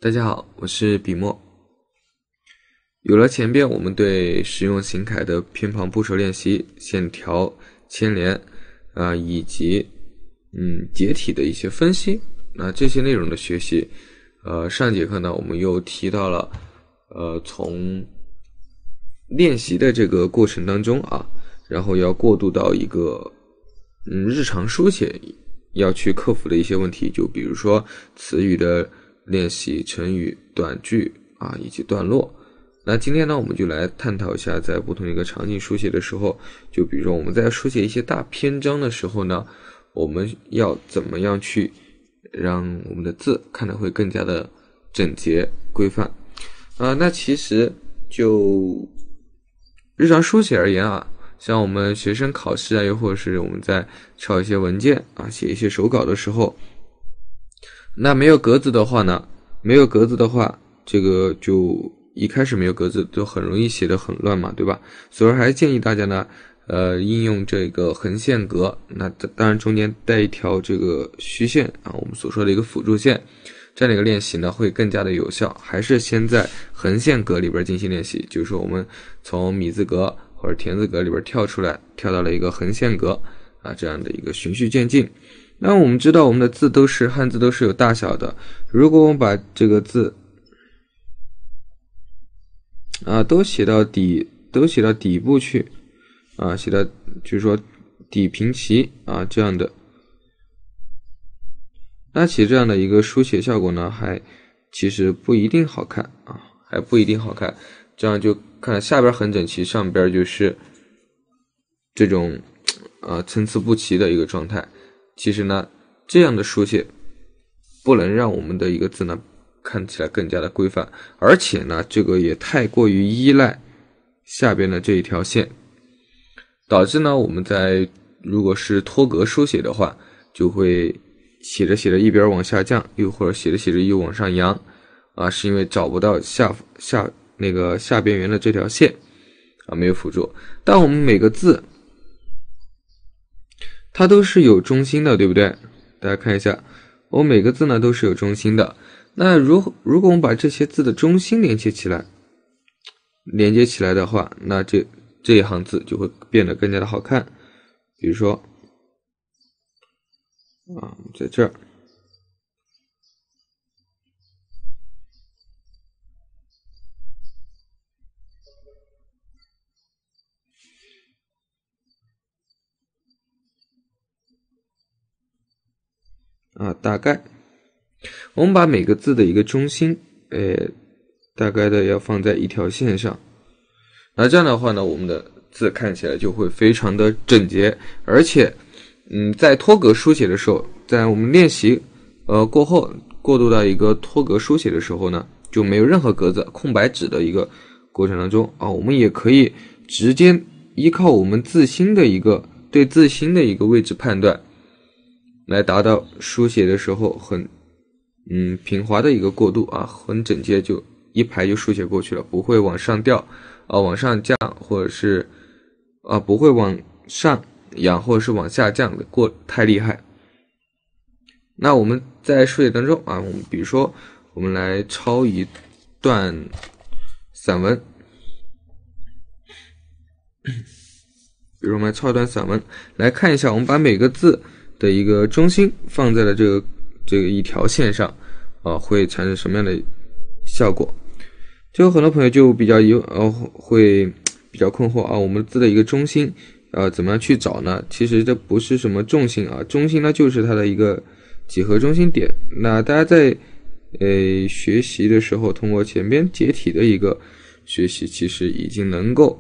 大家好，我是笔墨。有了前边我们对实用行楷的偏旁部首练习、线条、牵连以及解体的一些分析，那这些内容的学习，上节课呢我们又提到了从练习的这个过程当中然后要过渡到一个日常书写要去克服的一些问题，就比如说词语的练习、成语、短句以及段落。那今天呢我们就来探讨一下在不同的一个场景书写的时候，就比如说我们在书写一些大篇章的时候呢，我们要怎么样去让我们的字看得会更加的整洁规范那其实就日常书写而言像我们学生考试又或者是我们在抄一些文件写一些手稿的时候，那没有格子的话，这个就一开始没有格子就很容易写得很乱嘛，对吧？所以还建议大家呢应用这个横线格，那当然中间带一条这个虚线我们所说的一个辅助线，这样的一个练习呢会更加的有效。还是先在横线格里边进行练习，就是说我们从米字格或者田字格里边跳出来，跳到了一个横线格这样的一个循序渐进。那我们知道我们的字汉字都是有大小的，如果我们把这个字都写到底部去写到就是说底平齐这样的，那其实这样的一个书写效果呢其实不一定好看还不一定好看。这样就看下边很整齐，上边就是这种参差不齐的一个状态。其实呢这样的书写不能让我们的一个字呢看起来更加的规范，而且呢这个也太过于依赖下边的这一条线，导致呢我们如果是脱格书写的话，就会写着写着一边往下降，又或者写着写着又往上扬是因为找不到下边缘的这条线没有辅助。但我们每个字它都是有中心的，对不对？大家看一下，我每个字呢都是有中心的。那如果我们把这些字的中心连接起来的话，那这一行字就会变得更加的好看。比如说在这儿大概我们把每个字的一个中心大概的要放在一条线上，那这样的话呢我们的字看起来就会非常的整洁。而且在脱格书写的时候，在我们练习过后过渡到一个脱格书写的时候呢，就没有任何格子空白纸的一个过程当中我们也可以直接依靠我们对字心的一个位置判断，来达到书写的时候很平滑的一个过渡很整洁，就一排就书写过去了，不会往上掉往上降，或者是不会往上扬或者是往下降的太厉害。那我们在书写当中我们比如说我们来抄一段散文，来看一下，我们把每个字的一个中心放在了这个一条线上会产生什么样的效果。就有很多朋友就会比较困惑我们字的一个中心怎么样去找呢？其实这不是什么重心中心呢就是它的一个几何中心点。那大家在学习的时候，通过前边解体的一个学习，其实已经能够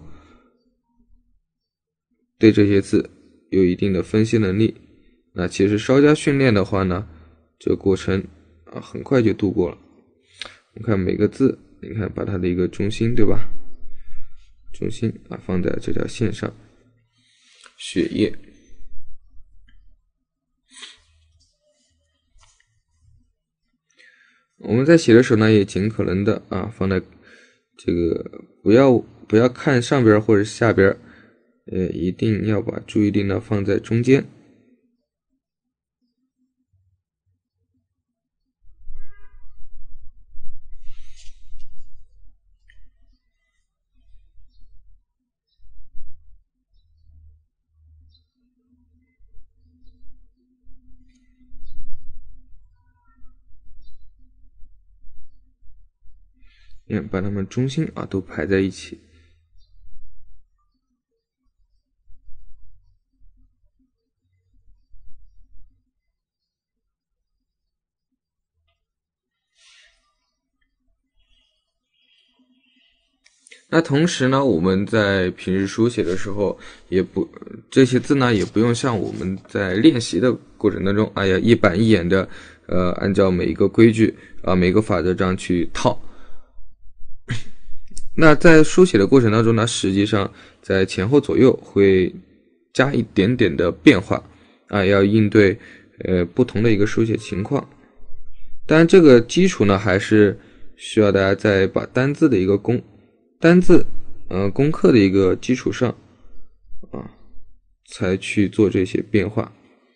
对这些字有一定的分析能力。那其实稍加训练的话呢，这个过程很快就度过了。我们看每个字，你看把它的一个中心，对吧？中心放在这条线上，血液。我们在写的时候呢，也尽可能的放在这个不要看上边或者下边，一定要把注意力呢放在中间。 把它们中心都排在一起。那同时呢，我们在平日书写的时候，这些字呢也不用像我们在练习的过程当中，一板一眼的按照每一个规矩每个法则这样去套。那在书写的过程当中呢，实际上在前后左右会加一点点的变化要应对不同的一个书写情况。当然这个基础呢还是需要大家在把单字的一个功课的一个基础上才去做这些变化。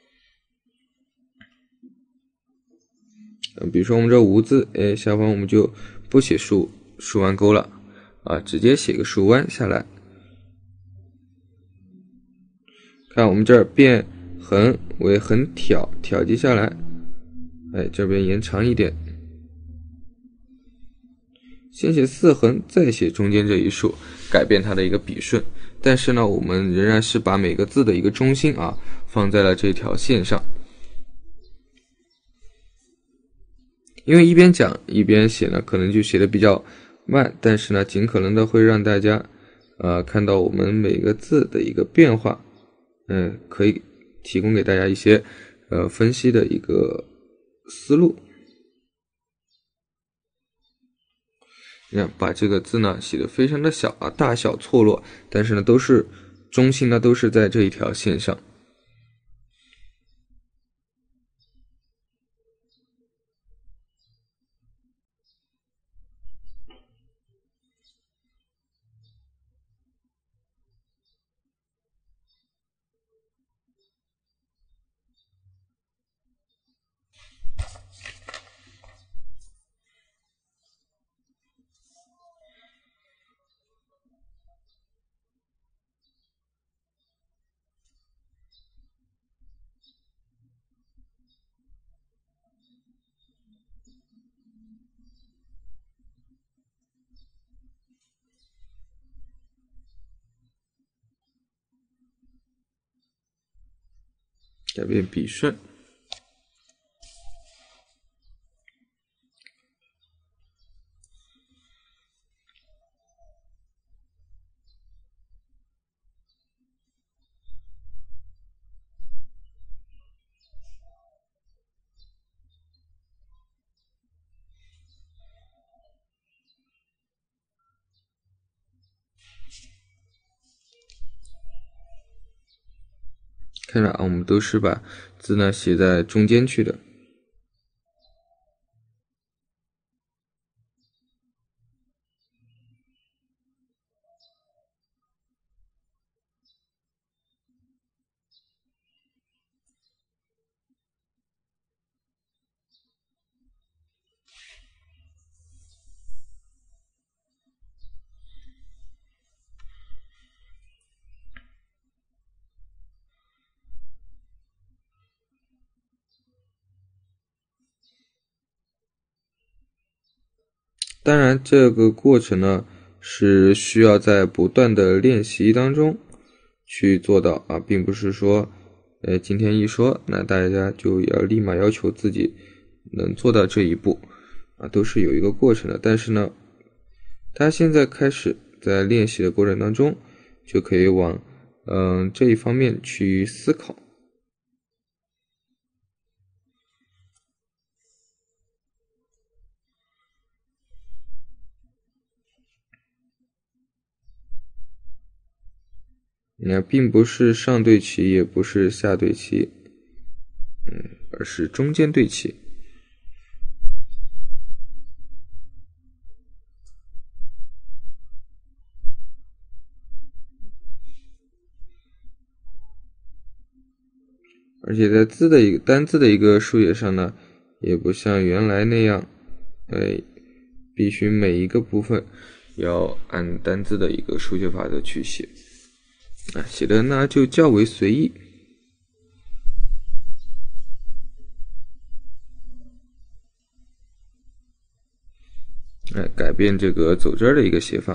比如说我们这无字下方我们就不写竖弯钩了直接写个竖弯下来。看我们这儿变横为横挑击下来，这边延长一点，先写4横再写中间这一竖，改变它的一个笔顺。但是呢我们仍然是把每个字的一个中心放在了这条线上。因为一边讲一边写呢可能就写的比较慢，但是呢尽可能的会让大家看到我们每个字的一个变化，可以提供给大家一些分析的一个思路。你看把这个字呢写得非常的小大小错落，但是呢都是中心呢都是在这一条线上。改变笔顺。看着我们都是把字呢写在中间去的。当然这个过程呢是需要在不断的练习当中去做到并不是说今天一说那大家就要立马要求自己能做到这一步都是有一个过程的。但是呢大家现在开始在练习的过程当中就可以往这一方面去思考。并不是上对齐也不是下对齐而是中间对齐。而且在单字的一个书写上呢也不像原来那样必须每一个部分要按单字的一个书写法则去写写的呢就较为随意。 改变这个走针的一个写法。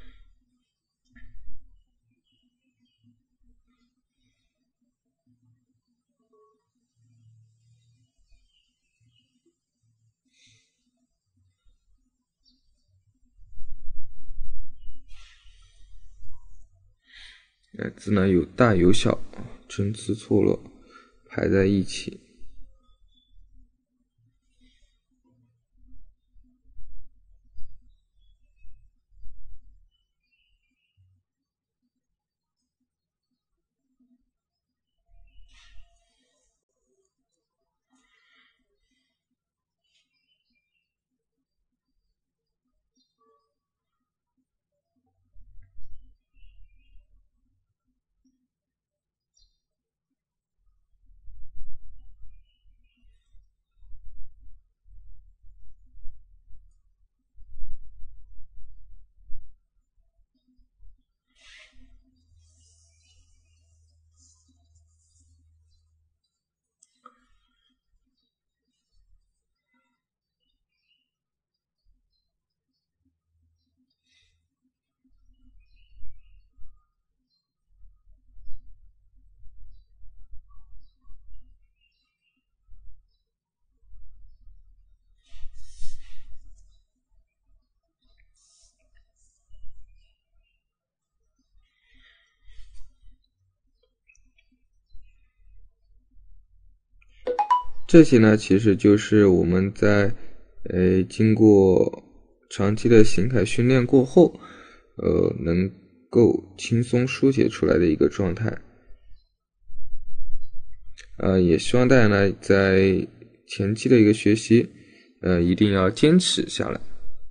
字呢有大有小，参差错落，排在一起。这些呢，其实就是我们在经过长期的行楷训练过后，能够轻松书写出来的一个状态。也希望大家呢，在前期的一个学习，一定要坚持下来。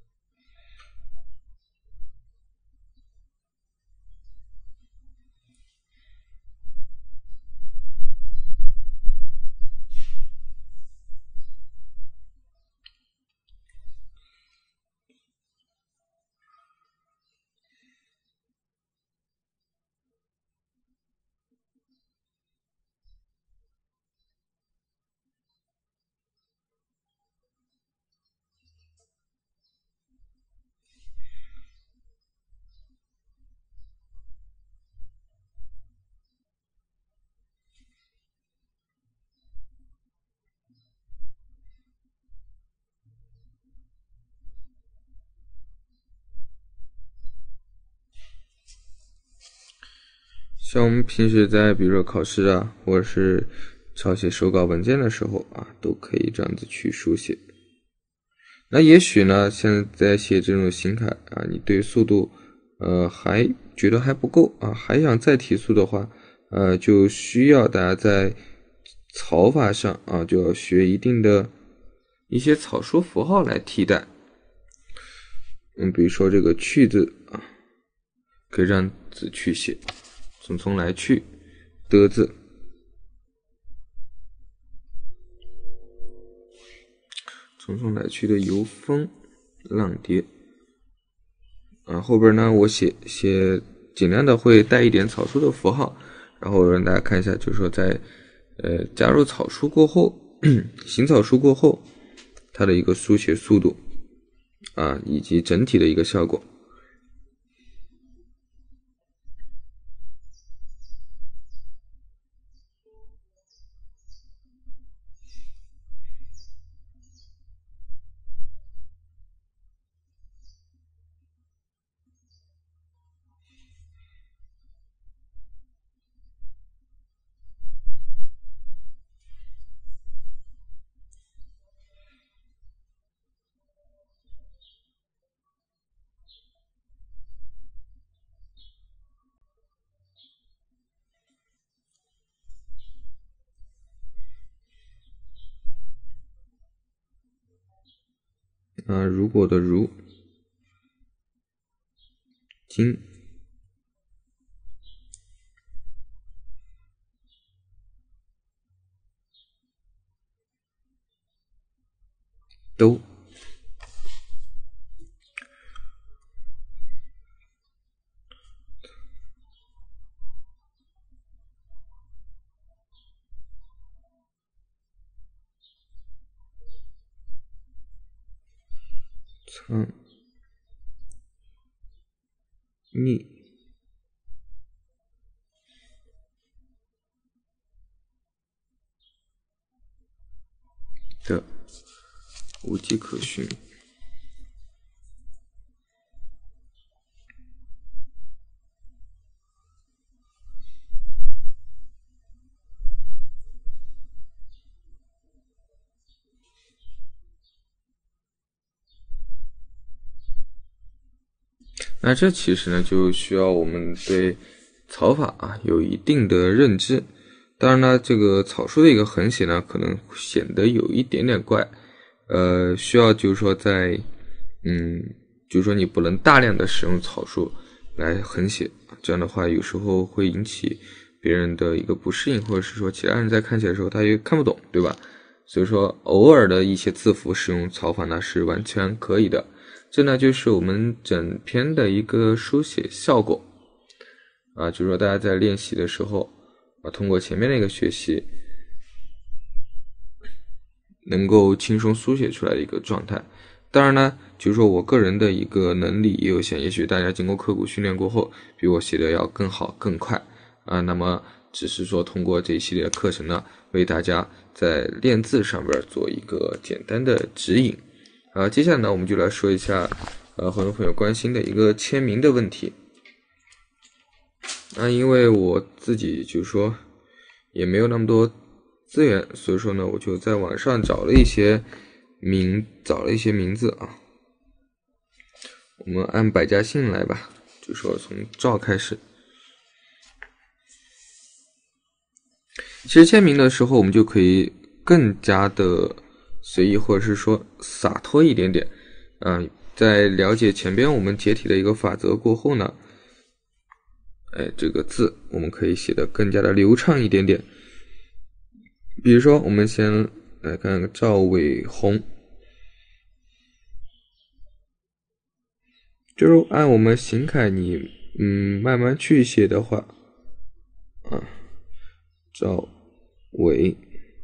像我们平时在比如说考试啊，或者是抄写手稿文件的时候啊，都可以这样子去书写。那也许呢，现在写这种行楷啊，你对速度还觉得还不够啊，还想再提速的话，就需要大家在草法上啊，就要学一定的一些草书符号来替代。比如说这个去字啊，可以让字去写，从来去的字，从来去的游风浪蝶。后边呢，我写尽量的会带一点草书的符号，然后让大家看一下，就是说在加入草书过后，行草书过后，它的一个书写速度啊，以及整体的一个效果。如果的如，今，都，苍。 逆的无迹可寻。那这其实呢，就需要我们对草法有一定的认知。当然呢，这个草书的一个横写呢，可能显得有一点点怪，需要就是说在，就是说你不能大量的使用草书来横写，这样的话有时候会引起别人的一个不适应，或者是说其他人在看起来的时候他也看不懂，对吧？所以说偶尔的一些字符使用草法呢是完全可以的。这呢就是我们整篇的一个书写效果就是说大家在练习的时候通过前面的一个学习能够轻松书写出来的一个状态。当然呢，就是说我个人的一个能力也有限，也许大家经过刻苦训练过后比我写的要更好更快那么只是说通过这一系列的课程呢，为大家在练字上边做一个简单的指引。接下来呢，我们就来说一下很多朋友关心的一个签名的问题。因为我自己就是说也没有那么多资源，所以说呢，我就在网上找了一些名字我们按百家姓来吧，就说从赵开始。其实签名的时候，我们就可以更加的随意，或者是说洒脱一点点在了解前边我们解体的一个法则过后呢，这个字我们可以写得更加的流畅一点点。比如说我们先来看看赵伟红，就是按我们行楷你慢慢去写的话赵伟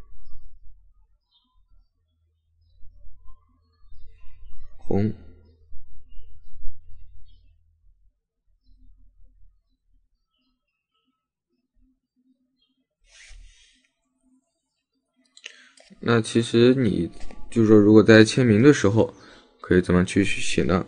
红那其实你就是说如果在签名的时候可以怎么去写呢？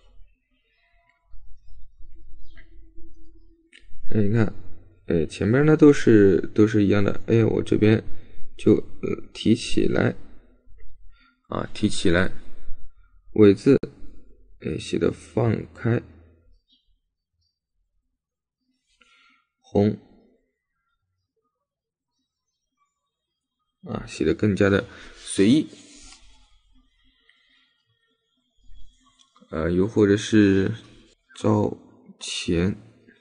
你看前面呢都是一样的，我这边就提起来提起来，尾字写的放开，红写的更加的随意又或者是赵钱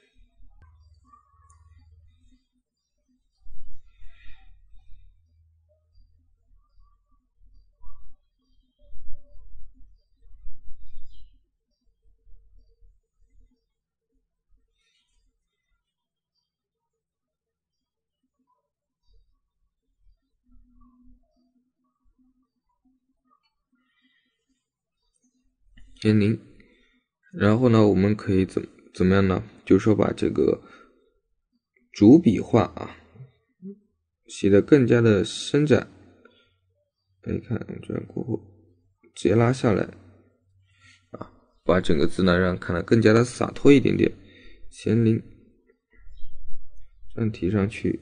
年龄，然后呢我们可以怎么样呢？就是说把这个主笔画写得更加的伸展，看这样过后直接拉下来把整个字呢让看得更加的洒脱一点点，前零这样提上去，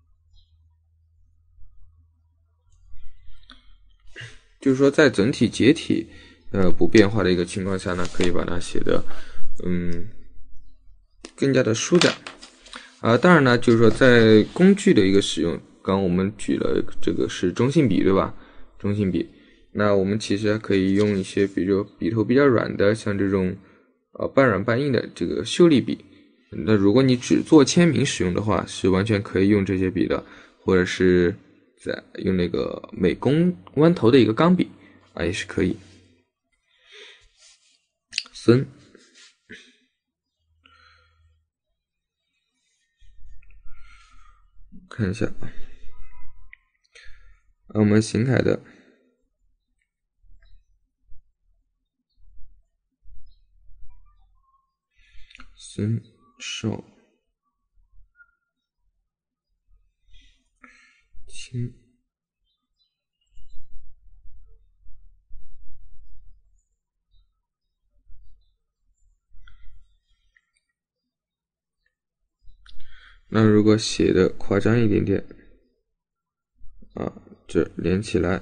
就是说在整体解体不变化的一个情况下呢，可以把它写的更加的舒展当然呢，就是说在工具的一个使用，刚刚我们举了这个是中性笔对吧？中性笔，那我们其实还可以用一些比如笔头比较软的，像这种半软半硬的这个秀丽笔。那如果你只做签名使用的话，是完全可以用这些笔的，或者是在用那个美工弯头的一个钢笔也是可以。孙看一下我们行楷的经受清那如果写的夸张一点点啊，这连起来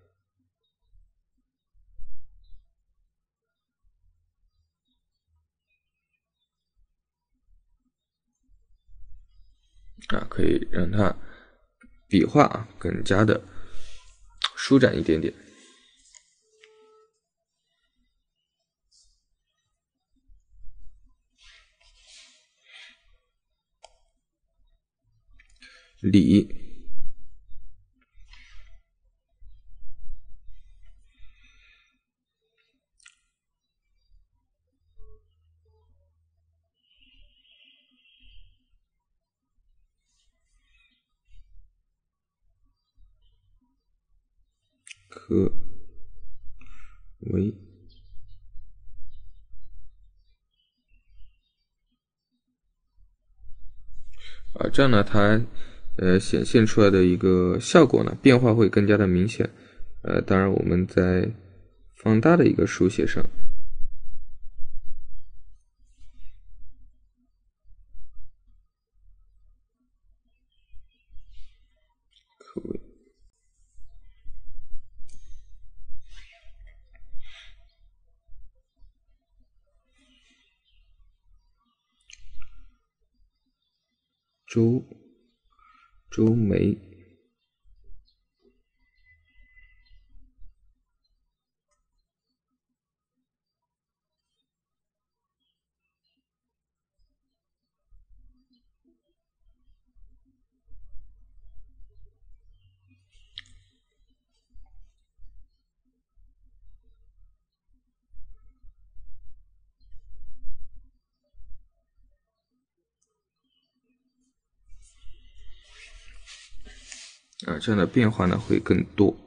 啊，可以让它笔画更加的舒展一点点。理可为这样呢，它显现出来的一个效果呢，变化会更加的明显。当然我们在放大的一个书写上，可为周眉这样的变化呢会更多。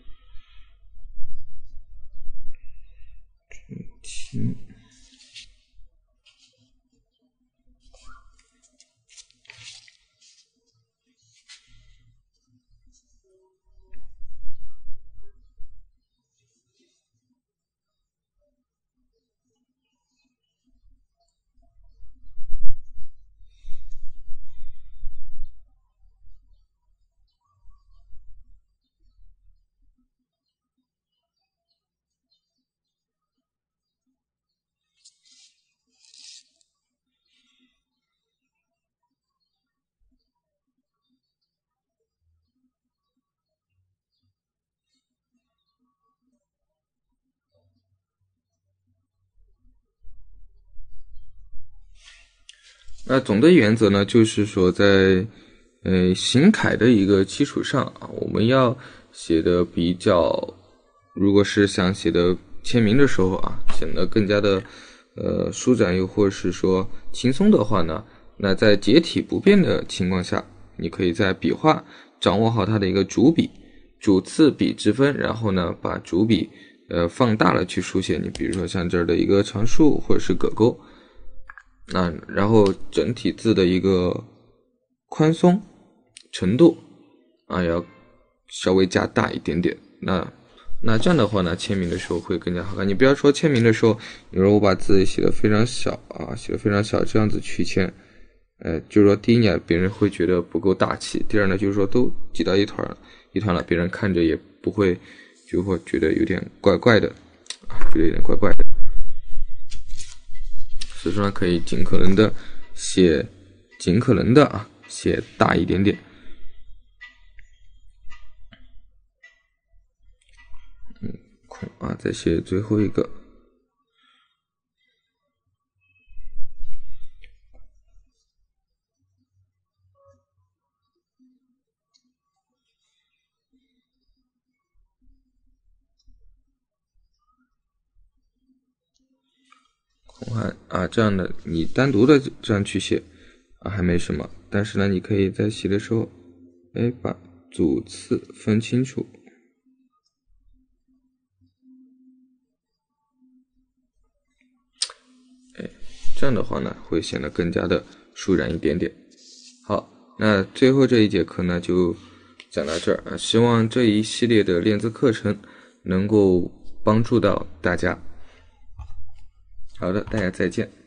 清那总的原则呢，就是说在行楷的一个基础上啊，我们要写的比较，如果是想写的签名的时候啊，显得更加的舒展，又或是说轻松的话呢，那在结体不变的情况下，你可以在笔画掌握好它的一个主笔、主次笔之分，然后呢把主笔放大了去书写。你比如说像这儿的一个长竖或者是葛钩。然后整体字的一个宽松程度要稍微加大一点点。那这样的话呢，签名的时候会更加好看。你不要说签名的时候，你说我把字写得非常小写得非常小，这样子去签，就是说第一呢，别人会觉得不够大气；第二呢，就是说都挤到一团了，别人看着也不会就会觉得有点怪怪的，觉得有点怪怪的。所以说呢，可以尽可能的写大一点点。空再写最后一个。空汉这样的你单独的这样去写还没什么，但是呢，你可以在写的时候，把主次分清楚。这这样的话呢会显得更加的舒展一点点。好，那最后这一节课呢就讲到这儿啊，希望这一系列的练字课程能够帮助到大家。好的，大家再见。